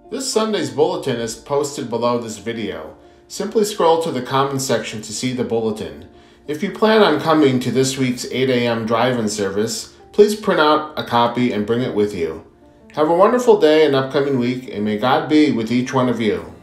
This Sunday's bulletin is posted below this video. Simply scroll to the comments section to see the bulletin. If you plan on coming to this week's 8 a.m. drive-in service, please print out a copy and bring it with you. Have a wonderful day and upcoming week, and may God be with each one of you.